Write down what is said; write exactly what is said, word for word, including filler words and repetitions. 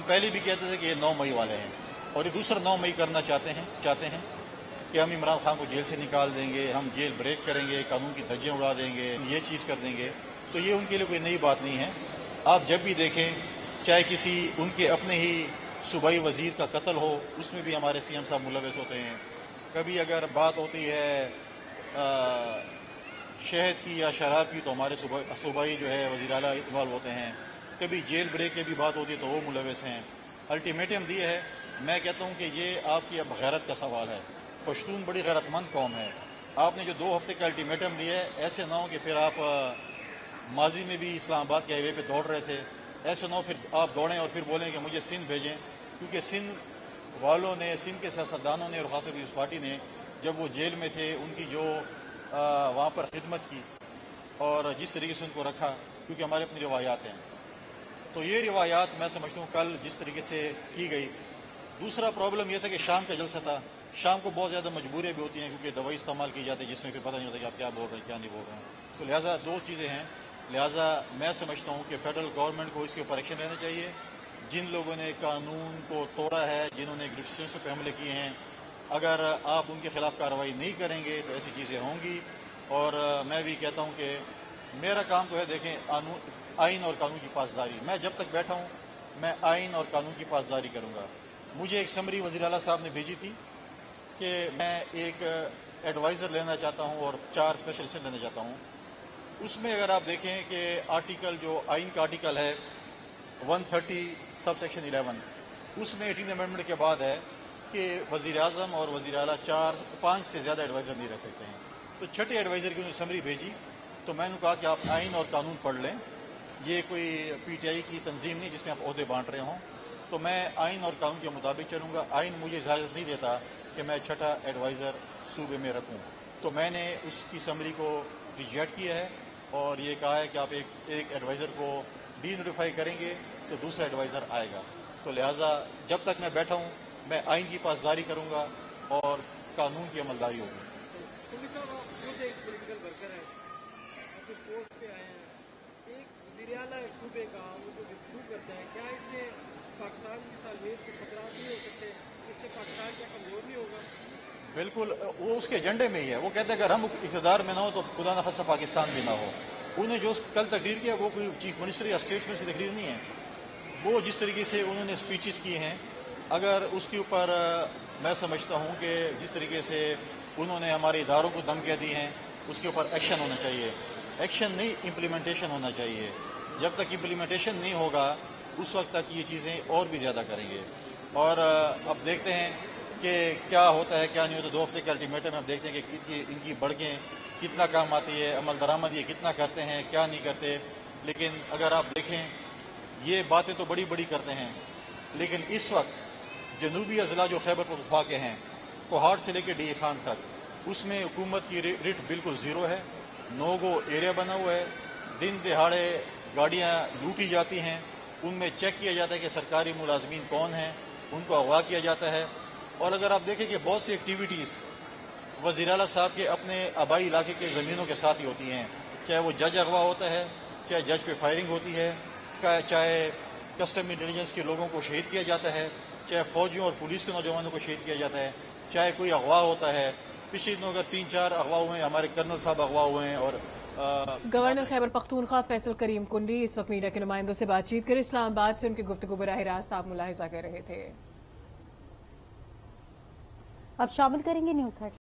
پہلے بھی کہتے تھے کہ یہ نو مئی والے ہیں اور یہ دوسرا نو مئی کرنا چاہتے ہیں چاہتے ہیں کہ ہم عمران خان کو جیل سے نکال دیں گے، ہم جیل بریک کریں گے، قانون کی دھجیاں اڑا دیں گے، یہ چیز کر دیں گے. تو یہ ان کے لیے کوئی نئی بات نہیں ہے. آپ جب بھی دیکھیں، چاہے کسی ان کے اپنے ہی صوبائی وزیر کا قتل ہو، اس میں بھی ہمارے سی ایم صاحب ملوث ہوتے ہیں. کبھی اگر بات ہوتی ہے شہد کی یا شراب کی تو ہمارے صوبائی جو ہے وزیر اعلیٰ انوالو ہوتے ہیں. کبھی جیل بریک کی بھی بات ہوتی ہے تو وہ ملوث ہیں. الٹیمیٹم دیے ہے. میں کہتا ہوں کہ یہ آپ کی اب غیرت کا سوال ہے. پشتون بڑی غیرت مند قوم ہے. آپ نے جو دو ہفتے کا الٹیمیٹم دیا ہے، ایسے نہ ہو کہ پھر آپ ماضی میں بھی اسلام آباد کے ہائی وے پہ دوڑ رہے تھے، ایسے نہ ہو پھر آپ دوڑیں اور پھر بولیں کہ مجھے سندھ بھیجیں. کیونکہ سندھ والوں نے، سندھ کے سیاستدانوں نے اور خاص طور پر اس پارٹی نے جب وہ جیل میں تھے ان کی جو وہاں پر خدمت کی اور جس طریقے سے ان کو رکھا، کیونکہ ہمارے اپنی روایات ہیں، تو یہ روایات میں سمجھتا ہوں کل جس طریقے سے کی گئی. دوسرا پرابلم یہ تھا کہ شام کا جلسہ تھا. شام کو بہت زیادہ مجبوریاں بھی ہوتی ہیں کیونکہ دوائی استعمال کی جاتی ہے جس میں پھر پتہ نہیں ہوتا کہ آپ کیا بول رہے ہیں کیا نہیں بول رہے ہیں. تو لہٰذا دو چیزیں ہیں. لہٰذا میں سمجھتا ہوں کہ فیڈرل گورنمنٹ کو اس کے اوپر ایکشن لینا چاہیے. جن لوگوں نے قانون کو توڑا ہے، جنہوں نے گرفٹروں پہ حملے کیے ہیں، اگر آپ ان کے خلاف کارروائی نہیں کریں گے تو ایسی چیزیں ہوں گی. اور میں بھی کہتا ہوں کہ میرا کام تو ہے، دیکھیں، آئین اور قانون کی پاسداری. میں جب تک بیٹھا ہوں میں آئین اور قانون کی پاسداری کروں گا. مجھے ایک سمری وزیر اعلیٰ صاحب نے بھیجی تھی کہ میں ایک ایڈوائزر لینا چاہتا ہوں اور چار اسپیشلسٹ لینا چاہتا ہوں. اس میں اگر آپ دیکھیں کہ آرٹیکل جو آئین کا آرٹیکل ہے one thirty sub section eleven, اس میں ایٹین امینڈمنٹ کے بعد ہے کہ وزیر اعظم اور وزیر اعلیٰ چار پانچ سے زیادہ ایڈوائزر نہیں رکھ سکتے ہیں. تو چھٹے ایڈوائزر کی انہوں نے سمری بھیجی تو میں نے کہا کہ آپ آئین اور قانون پڑھ لیں. یہ کوئی پی ٹی آئی کی تنظیم نہیں جس میں آپ عہدے بانٹ رہے ہوں. تو میں آئین اور قانون کے مطابق چلوں گا. آئین مجھے اجازت نہیں دیتا کہ میں چھٹا ایڈوائزر صوبے میں رکھوں. تو میں نے اس کی سمری کو ریجیکٹ کیا ہے اور یہ کہا ہے کہ آپ ایک ایک ایڈوائزر کو ڈی نوٹیفائی کریں گے تو دوسرا ایڈوائزر آئے گا. تو لہٰذا جب تک میں بیٹھا ہوں میں آئین کی پاسداری کروں گا اور قانون کی عملداری ہوگی. صوبے کا وہ جو گفتگو کرتا ہے، کیا اس سے پاکستان کی سالمیت کو خطرات نہیں ہو سکتے؟ اس سے پاکستان کیا کمزور نہیں ہوگا؟ بالکل، وہ اس کے ایجنڈے میں ہی ہے. وہ کہتے ہیں اگر ہم اقتدار میں نہ ہو تو خدا نہ خواستہ پاکستان بھی نہ ہو. انہیں جو کل تقریر کیا وہ کوئی چیف منسٹر یا اسٹیٹس میں سے تقریر نہیں ہے. وہ جس طریقے سے انہوں نے اسپیچز کی ہیں، اگر اس کے اوپر میں سمجھتا ہوں کہ جس طریقے سے انہوں نے ہمارے اداروں کو دھمکیاں دی ہیں اس کے اوپر ایکشن ہونا چاہیے. ایکشن نہیں، امپلیمنٹیشن ہونا چاہیے. جب تک امپلیمنٹیشن نہیں ہوگا اس وقت تک یہ چیزیں اور بھی زیادہ کریں گے. اور اب دیکھتے ہیں کہ کیا ہوتا ہے کیا نہیں ہوتا. دو ہفتے کے الٹیمیٹم میں اب دیکھتے ہیں کہ ان کی بڑھکیں کتنا کام آتی ہے، عمل درآمد یہ کتنا کرتے ہیں کیا نہیں کرتے. لیکن اگر آپ دیکھیں یہ باتیں تو بڑی بڑی کرتے ہیں، لیکن اس وقت جنوبی اضلاع جو خیبر پختونخوا کے ہیں، کوہاٹ سے لے کے ڈی خان تک، اس میں حکومت کی ریٹ بالکل زیرو ہے. نو گو ایریا بنا ہوا ہے. دن دہاڑے گاڑیاں لوٹی جاتی ہیں. ان میں چیک کیا جاتا ہے کہ سرکاری ملازمین کون ہیں، ان کو اغوا کیا جاتا ہے. اور اگر آپ دیکھیں کہ بہت سی ایکٹیویٹیز وزیر اعلیٰ صاحب کے اپنے آبائی علاقے کے زمینوں کے ساتھ ہی ہوتی ہیں، چاہے وہ جج اغوا ہوتا ہے، چاہے جج پہ فائرنگ ہوتی ہے، چاہے کسٹم انٹیلیجنس کے لوگوں کو شہید کیا جاتا ہے، چاہے فوجیوں اور پولیس کے نوجوانوں کو شہید کیا جاتا ہے، چاہے کوئی اغوا ہوتا ہے. پچھلے دنوں اگر تین چار اغوا ہوئے ہیں، ہمارے کرنل صاحب اغوا ہوئے ہیں. اور گورنر خیبر پختونخوا فیصل کریم کنڈی اس وقت میڈیا کے نمائندوں سے بات چیت کر اسلام آباد سے ان کی گفتگو براہ راست آپ ملاحظہ کر رہے تھے. اب شامل کریں گے نیوز ہیڈ